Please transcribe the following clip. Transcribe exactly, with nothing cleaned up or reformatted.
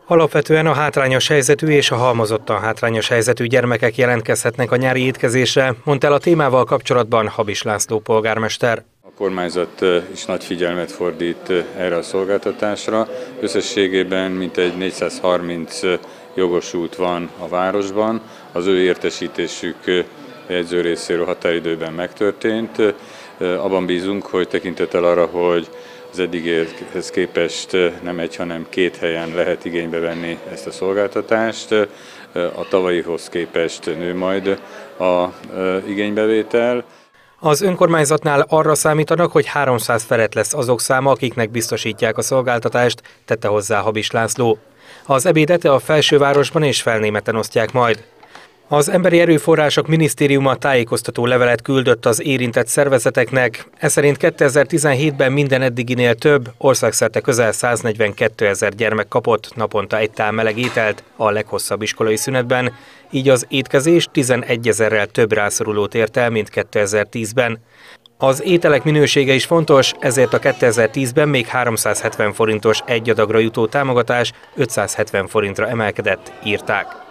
Alapvetően a hátrányos helyzetű és a halmozottan hátrányos helyzetű gyermekek jelentkezhetnek a nyári étkezésre, mondta el a témával kapcsolatban Habis László polgármester. A kormányzat is nagy figyelmet fordít erre a szolgáltatásra. Összességében mintegy négyszázharminc jogosult van a városban. Az ő értesítésük jegyző részéről határidőben megtörtént. Abban bízunk, hogy tekintettel arra, hogy az eddigihez képest nem egy, hanem két helyen lehet igénybe venni ezt a szolgáltatást. A tavalyihoz képest nő majd az igénybevétel. Az önkormányzatnál arra számítanak, hogy háromszáz felett lesz azok száma, akiknek biztosítják a szolgáltatást, tette hozzá Habis László. Az ebédet a Felsővárosban és Felnémeten osztják majd. Az Emberi Erőforrások Minisztériuma tájékoztató levelet küldött az érintett szervezeteknek, eszerint kétezer-tizenhétben minden eddiginél több, országszerte közel száznegyvenkétezer gyermek kapott naponta egy tál meleg ételt a leghosszabb iskolai szünetben, így az étkezés tizenegyezerrel több rászorulót ért el, mint kétezer-tízben. Az ételek minősége is fontos, ezért a kétezer-tízben még háromszázhetven forintos egy adagra jutó támogatás ötszázhetven forintra emelkedett, írták.